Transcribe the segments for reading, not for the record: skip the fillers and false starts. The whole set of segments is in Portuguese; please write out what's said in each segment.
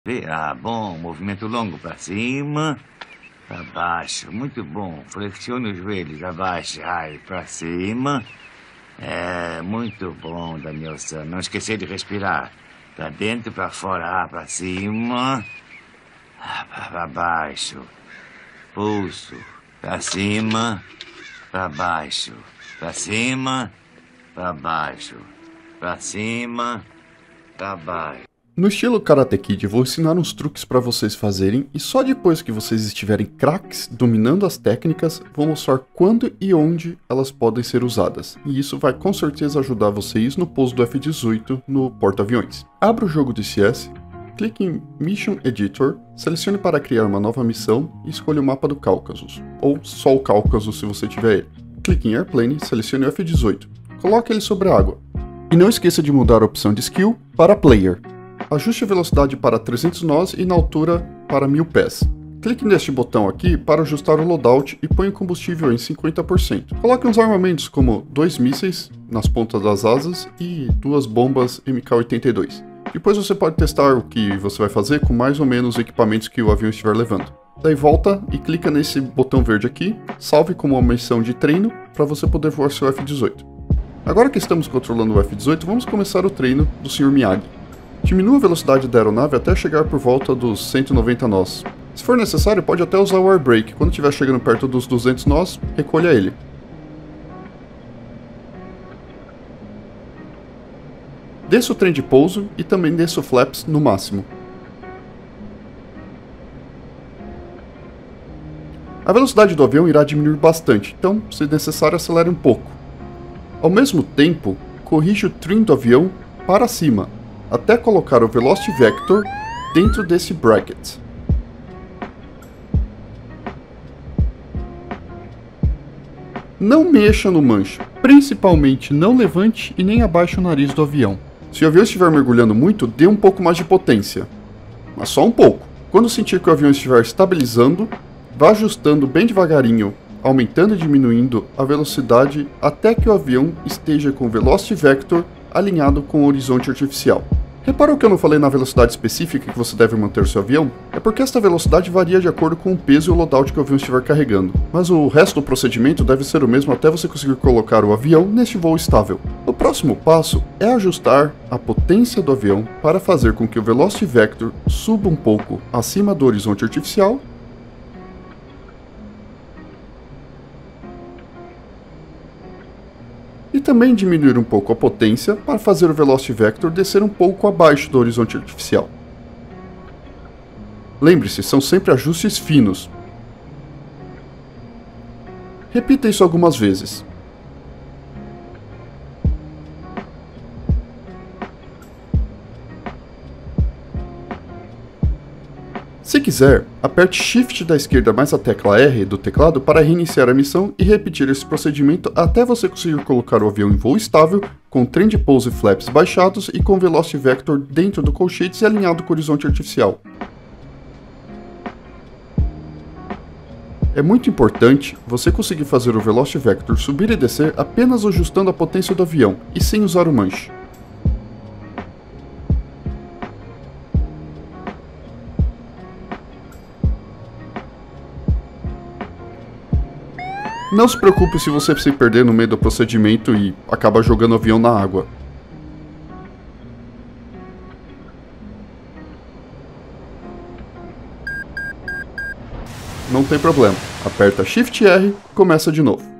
Bom, movimento longo para cima, para baixo, muito bom. Flexione os joelhos, abaixa, para cima. Muito bom, Danielson. Não esquecer de respirar. Para dentro, para fora, para cima, para baixo. Pulso, para cima, para baixo, para cima, para baixo, para cima, para baixo. No estilo Karate Kid, vou ensinar uns truques para vocês fazerem e só depois que vocês estiverem craques dominando as técnicas, vou mostrar quando e onde elas podem ser usadas. E isso vai com certeza ajudar vocês no pouso do F-18 no porta-aviões. Abra o jogo de CS, clique em Mission Editor, selecione para criar uma nova missão e escolha o mapa do Cáucaso, ou só o Cáucaso se você tiver ele. Clique em Airplane, selecione o F-18, coloque ele sobre a água. E não esqueça de mudar a opção de Skill para Player. Ajuste a velocidade para 300 nós e na altura para 1000 pés. Clique neste botão aqui para ajustar o loadout e ponha o combustível em 50%. Coloque uns armamentos como 2 mísseis nas pontas das asas e 2 bombas MK-82. Depois você pode testar o que você vai fazer com mais ou menos os equipamentos que o avião estiver levando. Daí volta e clica nesse botão verde aqui, salve como uma missão de treino para você poder voar seu F-18. Agora que estamos controlando o F-18, vamos começar o treino do Sr. Miyagi. Diminua a velocidade da aeronave até chegar por volta dos 190 nós. Se for necessário, pode até usar o Air Brake. Quando estiver chegando perto dos 200 nós, recolha ele. Desça o trem de pouso e também desça o flaps no máximo. A velocidade do avião irá diminuir bastante, então, se necessário, acelere um pouco. Ao mesmo tempo, corrija o trim do avião para cima, até colocar o Velocity Vector dentro desse bracket. Não mexa no manche, principalmente não levante e nem abaixe o nariz do avião. Se o avião estiver mergulhando muito, dê um pouco mais de potência, mas só um pouco. Quando sentir que o avião estiver estabilizando, vá ajustando bem devagarinho, aumentando e diminuindo a velocidade até que o avião esteja com o Velocity Vector alinhado com o horizonte artificial. Reparou que eu não falei na velocidade específica que você deve manter seu avião? É porque esta velocidade varia de acordo com o peso e o loadout que o avião estiver carregando. Mas o resto do procedimento deve ser o mesmo até você conseguir colocar o avião neste voo estável. O próximo passo é ajustar a potência do avião para fazer com que o Velocity Vector suba um pouco acima do horizonte artificial e também diminuir um pouco a potência para fazer o Velocity Vector descer um pouco abaixo do horizonte artificial. Lembre-se, são sempre ajustes finos. Repita isso algumas vezes. Se quiser, aperte Shift da esquerda mais a tecla R do teclado para reiniciar a missão e repetir esse procedimento até você conseguir colocar o avião em voo estável, com trem de pouso e flaps baixados e com Velocity Vector dentro do colchetes e alinhado com o horizonte artificial. É muito importante você conseguir fazer o Velocity Vector subir e descer apenas ajustando a potência do avião e sem usar o manche. Não se preocupe se você se perder no meio do procedimento e acaba jogando o avião na água. Não tem problema, aperta Shift R e começa de novo.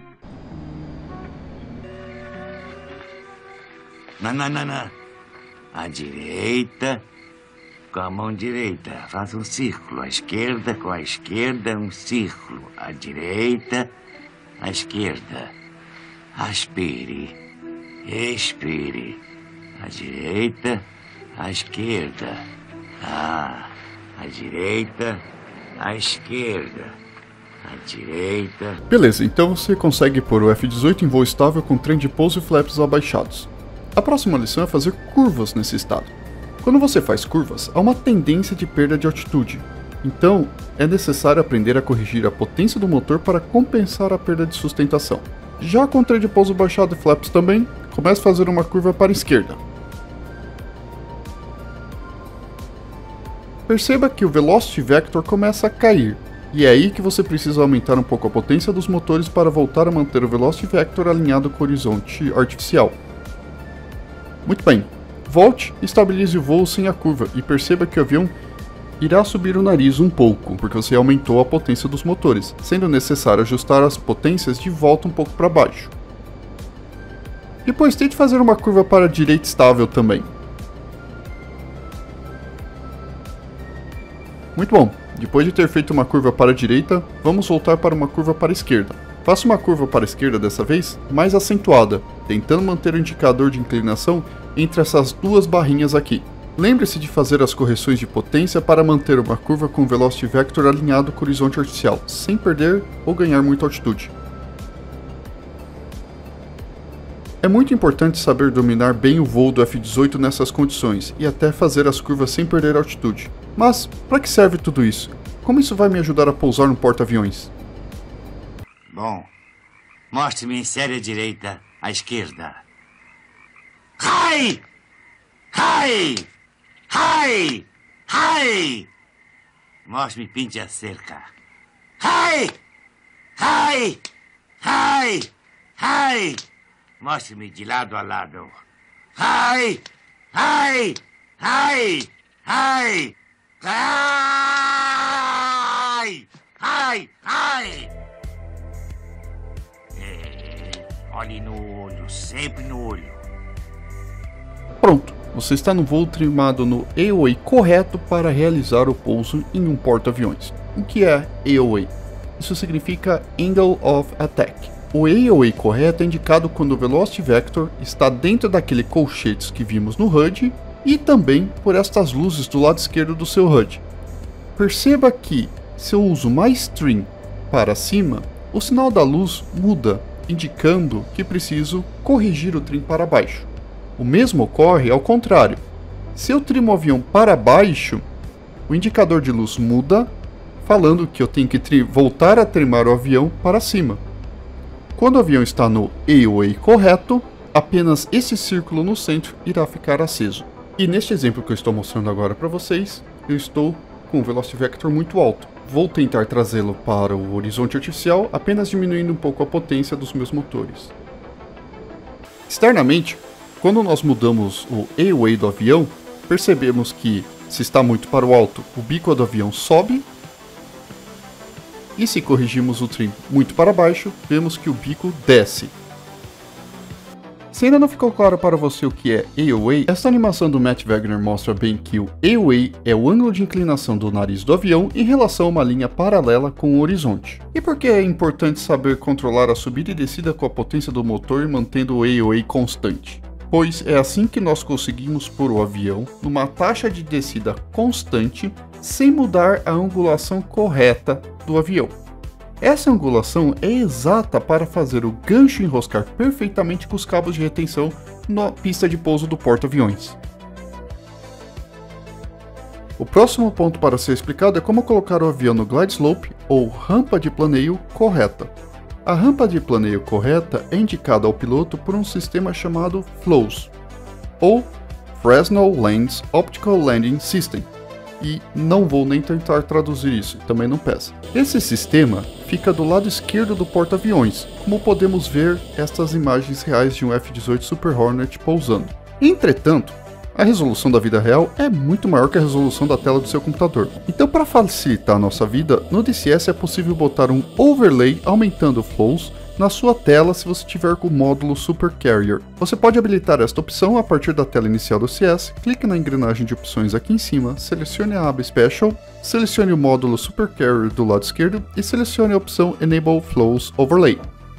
Não. À direita, com a mão direita, faça um círculo. À esquerda, com a esquerda, um círculo. À direita, à esquerda. Aspire, expire. À direita, à esquerda. À direita, à esquerda. À direita. Beleza, então você consegue pôr o F-18 em voo estável com trem de pouso e flaps abaixados. A próxima lição é fazer curvas nesse estado. Quando você faz curvas, há uma tendência de perda de altitude. Então, é necessário aprender a corrigir a potência do motor para compensar a perda de sustentação. Já com trem de pouso baixado e flaps também, comece a fazer uma curva para a esquerda. Perceba que o Velocity Vector começa a cair, e é aí que você precisa aumentar um pouco a potência dos motores para voltar a manter o Velocity Vector alinhado com o horizonte artificial. Muito bem, volte e estabilize o voo sem a curva, e perceba que o avião irá subir o nariz um pouco, porque você aumentou a potência dos motores, sendo necessário ajustar as potências de volta um pouco para baixo. Depois tente fazer uma curva para a direita estável também. Muito bom, depois de ter feito uma curva para a direita, vamos voltar para uma curva para a esquerda. Faça uma curva para a esquerda dessa vez, mais acentuada, tentando manter o indicador de inclinação entre essas duas barrinhas aqui. Lembre-se de fazer as correções de potência para manter uma curva com o Velocity Vector alinhado com o horizonte artificial, sem perder ou ganhar muita altitude. É muito importante saber dominar bem o voo do F-18 nessas condições, e até fazer as curvas sem perder altitude. Mas, para que serve tudo isso? Como isso vai me ajudar a pousar no porta-aviões? Bom, mostre-me em série direita, à esquerda. Hai! Hai! Hai! Hai! Mostre-me pinte a cerca. Hai! Hai! Hai! Hai! Mostre-me de lado a lado. Hai! Hai! Hai! Hai! Ai! Ai! Ai! Olhe no olho, sempre no olho. Pronto, você está no voo trimado no AOA correto para realizar o pouso em um porta-aviões. O que é AOA? Isso significa Angle of Attack. O AOA correto é indicado quando o Velocity Vector está dentro daquele colchetes que vimos no HUD e também por estas luzes do lado esquerdo do seu HUD. Perceba que, se eu uso mais trim para cima, o sinal da luz muda, indicando que preciso corrigir o trim para baixo. O mesmo ocorre ao contrário. Se eu trimo o avião para baixo, o indicador de luz muda, falando que eu tenho que voltar a trimar o avião para cima. Quando o avião está no AOA correto, apenas esse círculo no centro irá ficar aceso. E neste exemplo que eu estou mostrando agora para vocês, eu estou com o Velocity Vector muito alto. Vou tentar trazê-lo para o horizonte artificial, apenas diminuindo um pouco a potência dos meus motores. Externamente, quando nós mudamos o AOA do avião, percebemos que, se está muito para o alto, o bico do avião sobe, e se corrigimos o trim muito para baixo, vemos que o bico desce. Se ainda não ficou claro para você o que é AOA, esta animação do Matt Wagner mostra bem que o AOA é o ângulo de inclinação do nariz do avião em relação a uma linha paralela com o horizonte. E por que é importante saber controlar a subida e descida com a potência do motor mantendo o AOA constante? Pois é assim que nós conseguimos pôr o avião numa taxa de descida constante sem mudar a angulação correta do avião. Essa angulação é exata para fazer o gancho enroscar perfeitamente com os cabos de retenção na pista de pouso do porta-aviões. O próximo ponto para ser explicado é como colocar o avião no glide slope ou rampa de planeio correta. A rampa de planeio correta é indicada ao piloto por um sistema chamado FLOS, ou Fresnel Lens Optical Landing System, e não vou nem tentar traduzir isso, também não peça. Esse sistema fica do lado esquerdo do porta-aviões, como podemos ver estas imagens reais de um F-18 Super Hornet pousando. Entretanto, a resolução da vida real é muito maior que a resolução da tela do seu computador. Então, para facilitar a nossa vida, no DCS é possível botar um overlay aumentando o FLOS na sua tela se você tiver com o módulo Super Carrier. Você pode habilitar esta opção a partir da tela inicial do CS, clique na engrenagem de opções aqui em cima, selecione a aba Special, selecione o módulo Super Carrier do lado esquerdo e selecione a opção Enable FLOS Overlay.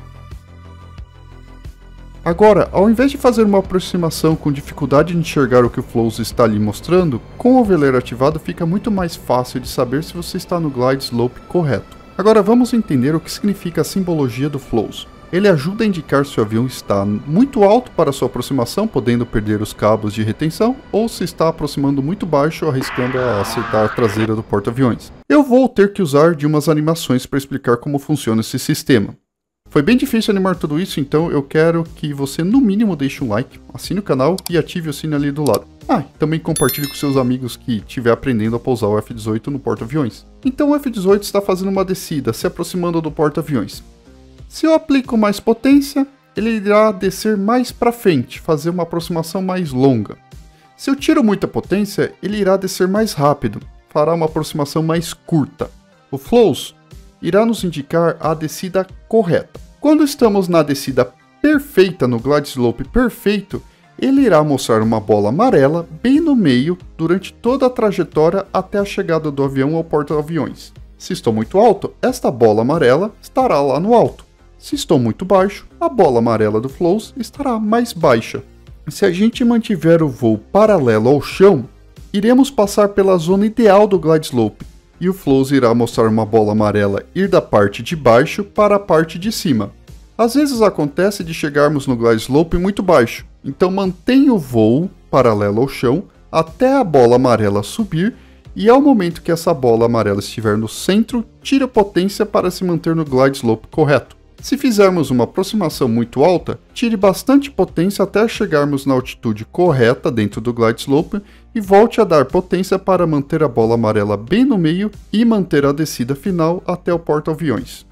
Agora, ao invés de fazer uma aproximação com dificuldade de enxergar o que o FLOS está ali mostrando, com o overlay ativado fica muito mais fácil de saber se você está no glide slope correto. Agora vamos entender o que significa a simbologia do FLOS. Ele ajuda a indicar se o avião está muito alto para sua aproximação, podendo perder os cabos de retenção, ou se está aproximando muito baixo, arriscando a acertar a traseira do porta-aviões. Eu vou ter que usar de umas animações para explicar como funciona esse sistema. Foi bem difícil animar tudo isso, então eu quero que você no mínimo deixe um like, assine o canal e ative o sino ali do lado. Ah, e também compartilhe com seus amigos que estiver aprendendo a pousar o F-18 no porta-aviões. Então o F-18 está fazendo uma descida, se aproximando do porta-aviões. Se eu aplico mais potência, ele irá descer mais para frente, fazer uma aproximação mais longa. Se eu tiro muita potência, ele irá descer mais rápido, fará uma aproximação mais curta. O Flows irá nos indicar a descida correta. Quando estamos na descida perfeita, no glide slope perfeito, ele irá mostrar uma bola amarela bem no meio durante toda a trajetória até a chegada do avião ao porta-aviões. Se estou muito alto, esta bola amarela estará lá no alto. Se estou muito baixo, a bola amarela do Flows estará mais baixa. Se a gente mantiver o voo paralelo ao chão, iremos passar pela zona ideal do glide slope, e o Flows irá mostrar uma bola amarela ir da parte de baixo para a parte de cima. Às vezes acontece de chegarmos no glide slope muito baixo, então mantenha o voo paralelo ao chão até a bola amarela subir, e ao momento que essa bola amarela estiver no centro, tire a potência para se manter no glide slope correto. Se fizermos uma aproximação muito alta, tire bastante potência até chegarmos na altitude correta dentro do glide slope e volte a dar potência para manter a bola amarela bem no meio e manter a descida final até o porta-aviões.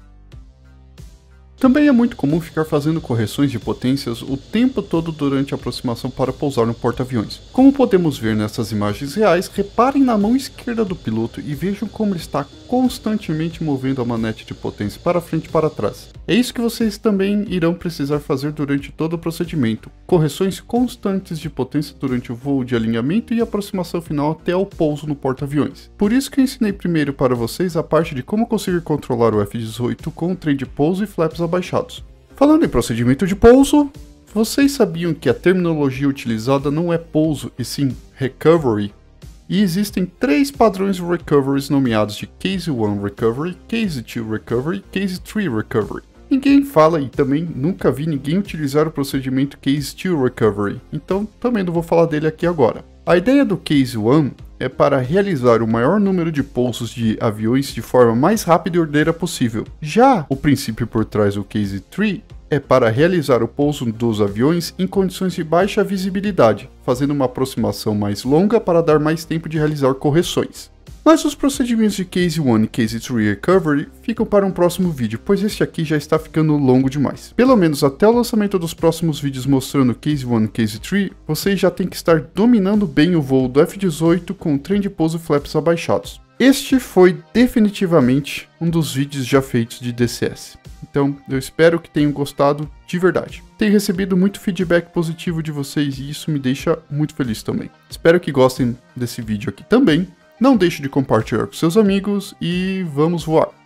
Também é muito comum ficar fazendo correções de potências o tempo todo durante a aproximação para pousar no porta-aviões. Como podemos ver nessas imagens reais, reparem na mão esquerda do piloto e vejam como ele está constantemente movendo a manete de potência para frente e para trás. É isso que vocês também irão precisar fazer durante todo o procedimento, correções constantes de potência durante o voo de alinhamento e aproximação final até o pouso no porta-aviões. Por isso que eu ensinei primeiro para vocês a parte de como conseguir controlar o F-18 com o trem de pouso e flaps abaixados. Falando em procedimento de pouso, vocês sabiam que a terminologia utilizada não é pouso e sim recovery? E existem 3 padrões de recoveries nomeados de Case 1 Recovery, Case 2 Recovery e Case 3 Recovery. Ninguém fala e também nunca vi ninguém utilizar o procedimento Case 2 Recovery, então também não vou falar dele aqui agora. A ideia do Case 1 é para realizar o maior número de pousos de aviões de forma mais rápida e ordeira possível. Já o princípio por trás do Case 3 é para realizar o pouso dos aviões em condições de baixa visibilidade, fazendo uma aproximação mais longa para dar mais tempo de realizar correções. Mas os procedimentos de Case 1 e Case 3 Recovery ficam para um próximo vídeo, pois este aqui já está ficando longo demais. Pelo menos até o lançamento dos próximos vídeos mostrando Case 1 e Case 3, vocês já têm que estar dominando bem o voo do F-18 com o trem de pouso e flaps abaixados. Este foi definitivamente um dos vídeos já feitos de DCS. Então, eu espero que tenham gostado de verdade. Tenho recebido muito feedback positivo de vocês e isso me deixa muito feliz também. Espero que gostem desse vídeo aqui também. Não deixe de compartilhar com seus amigos e vamos voar!